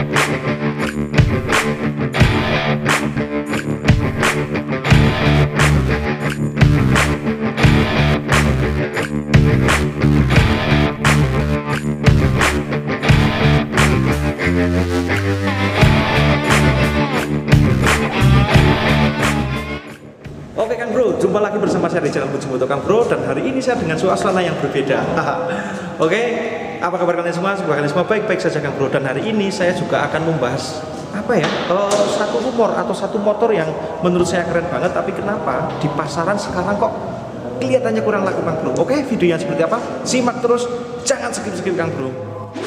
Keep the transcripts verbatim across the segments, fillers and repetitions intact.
Oke Kang Bro, jumpa lagi bersama saya di channel Puji Moto Kang Bro, dan hari ini saya dengan suasana yang berbeda. Oke, apa kabar kalian semua? Semoga kalian semua baik-baik saja Kang Bro. Dan hari ini saya juga akan membahas apa ya? Uh, satu rumor atau satu motor yang menurut saya keren banget, tapi kenapa di pasaran sekarang kok kelihatannya kurang laku Kang Bro. Oke, videonya seperti apa? Simak terus, jangan skip-skip Kang Bro.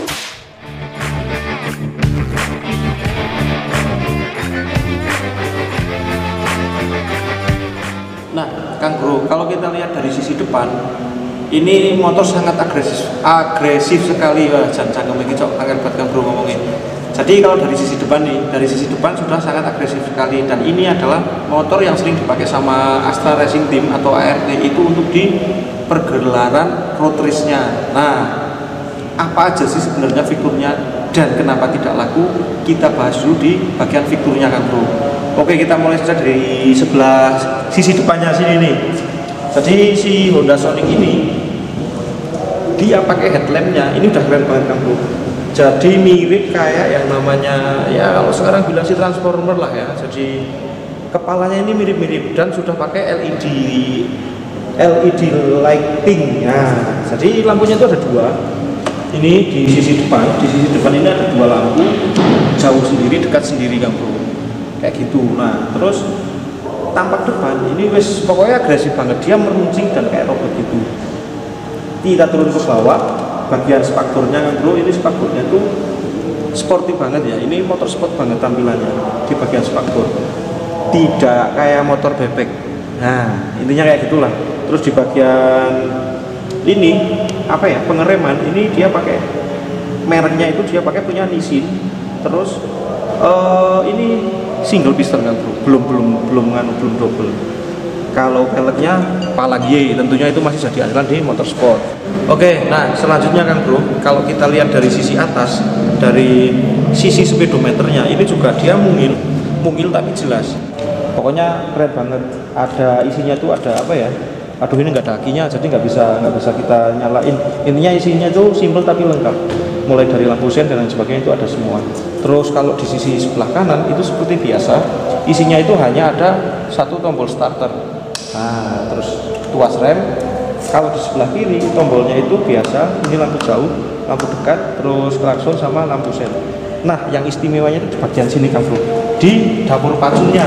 Nah, Kang Bro, kalau kita lihat dari sisi depan, ini motor sangat agresif, agresif sekali. Wah, jangan cangkem ini cok, akan buat Kang Bro ngomongin. Jadi kalau dari sisi depan nih, dari sisi depan sudah sangat agresif sekali. Dan ini adalah motor yang sering dipakai sama Astra Racing Team atau A R T itu untuk di pergelaran road race-nya. Nah, apa aja sih sebenarnya fiturnya dan kenapa tidak laku? Kita bahas dulu di bagian fiturnya Kang Bro. Oke, kita mulai saja dari sebelah sisi depannya sini nih. Jadi si Honda Sonic ini dia pakai headlampnya, ini udah keren banget Kang Bro. Jadi mirip kayak yang namanya, ya kalau sekarang bilang si Transformer lah ya. Jadi kepalanya ini mirip-mirip dan sudah pakai L E D L E D lighting. Nah, jadi lampunya itu ada dua. Ini di sisi depan, di sisi depan ini ada dua lampu, jauh sendiri, dekat sendiri Kang Bro. Kayak gitu. Nah, terus tampak depan ini wes pokoknya agresif banget, dia meruncing dan kayak robot gitu. Kita turun ke bawah, bagian spakbornya Kang Bro, ini spakbornya tuh sporty banget ya. Ini motor sport banget tampilannya di bagian spakbor, tidak kayak motor bebek. Nah, intinya kayak gitulah. Terus di bagian ini apa ya, pengereman ini dia pakai mereknya itu dia pakai punya Nissin. Terus uh, ini single piston Kang Bro, belum belum belum nganu belum double. Kalau peleknya Palagie, tentunya itu masih jadi andalan di motorsport. Oke, nah selanjutnya Kang Bro, kalau kita lihat dari sisi atas, dari sisi speedometernya, ini juga dia mungil, mungil tapi jelas. Pokoknya keren banget. Ada isinya tuh ada apa ya? Aduh, ini nggak ada akinya, jadi nggak bisa nggak bisa kita nyalain. Intinya isinya itu simple tapi lengkap. Mulai dari lampu sen dan lain sebagainya itu ada semua. Terus kalau di sisi sebelah kanan itu seperti biasa, isinya itu hanya ada satu tombol starter. Nah, terus tuas rem. Kalau di sebelah kiri tombolnya itu biasa, ini lampu jauh, lampu dekat, terus klakson sama lampu sen. Nah, yang istimewanya itu di bagian sini Kang Bro, di dapur pacunya.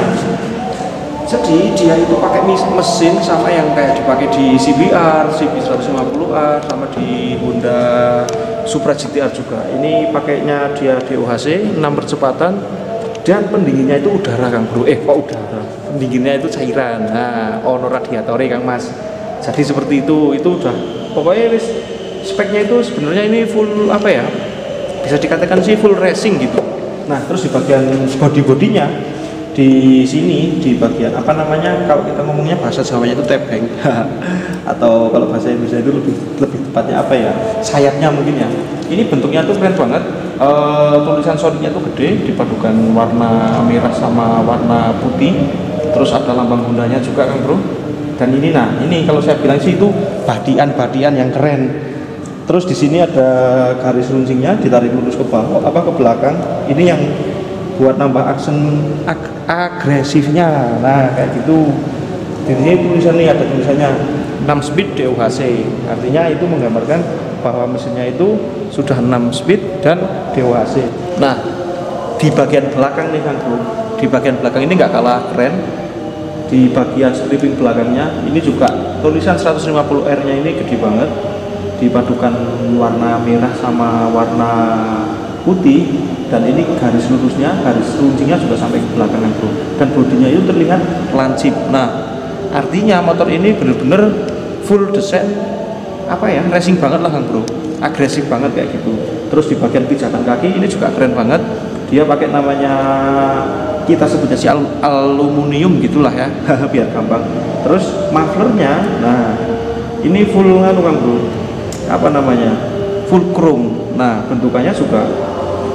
Jadi dia itu pakai mesin sama yang kayak dipakai di C B R, C B seratus lima puluh R, sama di Honda Supra G T R juga. Ini pakainya dia D O H C enam percepatan dan pendinginnya itu udara Kang Bro. Eh kok udara? Pendinginnya itu cairan. Nah, ono radiatornya Kang Mas. Jadi seperti itu, itu udah pokoknya wis speknya itu sebenarnya ini full apa ya? Bisa dikatakan sih full racing gitu. Nah, terus di bagian body-bodinya di sini di bagian apa namanya, kalau kita ngomongnya bahasa Jawanya itu tebeng atau kalau bahasa Indonesia itu lebih lebih tepatnya apa ya, sayapnya mungkin ya. Ini bentuknya tuh keren banget. E, tulisan Sonicnya tuh gede dipadukan warna merah sama warna putih, terus ada lambang Hondanya juga Kang Bro. Dan ini, nah ini kalau saya bilang sih itu badian-badian yang keren. Terus di sini ada garis runcingnya ditarik lurus ke bawah apa ke belakang. Ini yang buat nambah aksen ag agresifnya. Nah kayak gitu. Di sini tulisan nih, ada tulisannya enam speed D O H C, artinya itu menggambarkan bahwa mesinnya itu sudah enam speed dan D O H C. Nah di bagian belakang nih Kang Bro, di bagian belakang ini nggak kalah keren. Di bagian stripping belakangnya ini juga tulisan seratus lima puluh R nya ini gede banget, dipadukan warna merah sama warna putih. Dan ini garis lurusnya, garis runcingnya juga sampai ke belakang Bro. Dan bodinya itu terlihat lancip. Nah, artinya motor ini bener-bener full desain apa ya, racing banget lah Kang Bro. Agresif banget kayak gitu. Terus di bagian pijakan kaki ini juga keren banget. Dia pakai namanya, kita sebutnya si al aluminium gitulah ya, biar gampang. Terus mufflernya, nah ini full nganu Kang Bro. Apa namanya? Full chrome. Nah, bentukannya juga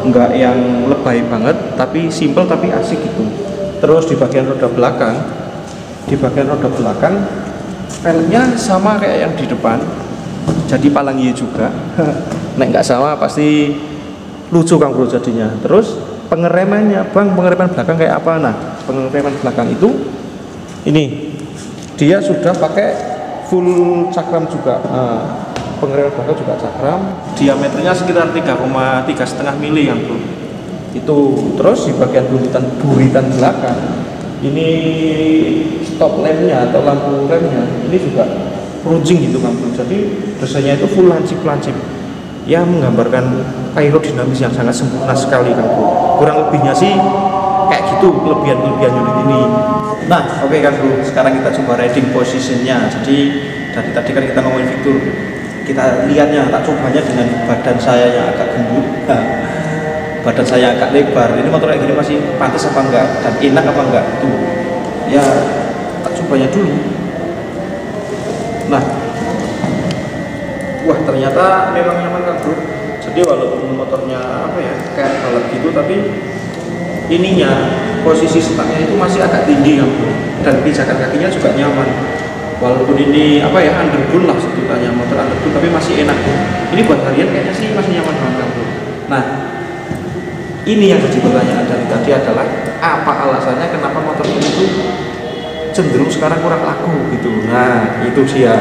nggak yang lebay banget, tapi simple tapi asik gitu. Terus di bagian roda belakang, di bagian roda belakang peleknya sama kayak yang di depan, jadi palang Y juga. Nek nggak sama pasti lucu Kang Bro jadinya. Terus pengeremannya, Bang, pengereman belakang kayak apa? Nah, pengereman belakang itu ini dia sudah pakai full cakram juga. Nah, pengereman belakang juga cakram, diameternya sekitar tiga koma tiga setengah mili Kang Bro. Itu terus di bagian buritan buritan belakang ini stop lampnya atau lampu remnya ini juga runcing gitu Kang Bro. Jadi desainnya itu full lancip-lancip, ya menggambarkan aerodinamis yang sangat sempurna sekali Kang Bro. Kurang lebihnya sih kayak gitu kelebihan-kelebihan unit ini. Nah, oke okay, Kang Bro, sekarang kita coba riding positionnya. Jadi dari tadi kan kita ngomongin fitur, kita lihatnya, tak cobanya dengan badan saya yang agak gendut. Nah, badan saya agak lebar. Ini motor kayak gini masih pantas apa enggak dan enak apa enggak? Tuh, ya tak cobanya dulu. Nah, wah ternyata memang nyaman Kang Bro. Jadi walaupun motornya apa ya kayak balap gitu, tapi ininya posisi setaknya itu masih agak tinggi Kang Bro, dan pijakan kakinya juga nyaman. Walaupun ini apa ya underbone lah sebutannya, motor underbone, tapi masih enak. Ini buat harian kayaknya sih masih nyaman banget Kang Bro. Nah, ini yang jadi pertanyaan dari tadi adalah apa alasannya kenapa motor ini tuh cenderung sekarang kurang laku gitu. Nah, itu sih ya.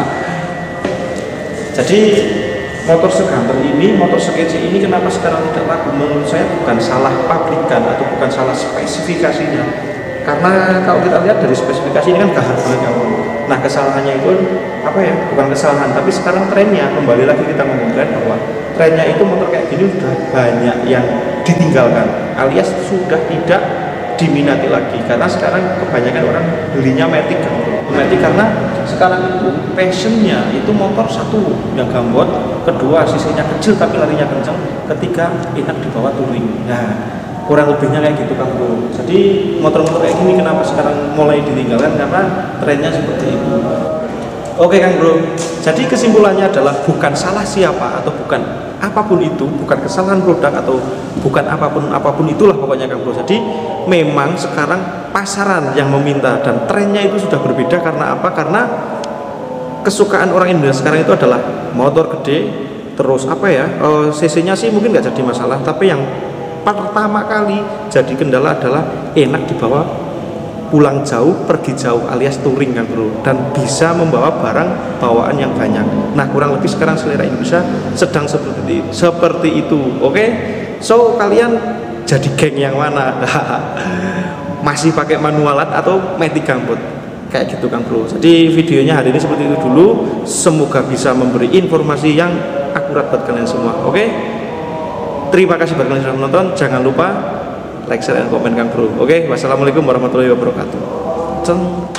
Jadi motor seganter ini, motor sekece ini kenapa sekarang tidak laku? Menurut saya bukan salah pabrikan atau bukan salah spesifikasinya. Karena kalau kita lihat dari spesifikasi ini kan gahar banget Kang Bro. Nah, kesalahannya itu apa ya? Bukan kesalahan, tapi sekarang trennya, kembali lagi kita ngomong tren, bahwa trennya itu motor kayak gini sudah banyak yang ditinggalkan, alias sudah tidak diminati lagi, karena sekarang kebanyakan orang belinya Matic Kang Bro. Matic karena sekarang itu passionnya itu motor satu yang gambot, kedua sisinya kecil tapi larinya kencang, ketiga enak dibawa touring. Nah, kurang lebihnya kayak gitu Kang Bro. Jadi motor-motor kayak gini kenapa sekarang mulai ditinggalkan, karena trennya seperti itu. Oke Kang Bro, jadi kesimpulannya adalah bukan salah siapa atau bukan apapun itu, bukan kesalahan produk atau bukan apapun apapun itulah pokoknya Kang Bro. Jadi memang sekarang pasaran yang meminta dan trennya itu sudah berbeda. Karena apa? Karena kesukaan orang Indonesia sekarang itu adalah motor gede, terus apa ya, uh, cc-nya sih mungkin nggak jadi masalah, tapi yang pertama kali jadi kendala adalah enak dibawa pulang jauh, pergi jauh, alias touring Kang Bro, dan bisa membawa barang bawaan yang banyak. Nah, kurang lebih sekarang selera Indonesia sedang seperti seperti itu. Oke, okay? So kalian jadi geng yang mana? Masih pakai manualat atau Matic gambut? Kayak gitu Kang Bro. Jadi videonya hari ini seperti itu dulu. Semoga bisa memberi informasi yang akurat buat kalian semua. Oke, okay? Terima kasih buat kalian yang sudah menonton. Jangan lupa like, share, dan komen Kang Bro. Oke, okay? Wassalamualaikum warahmatullahi wabarakatuh. Ceng.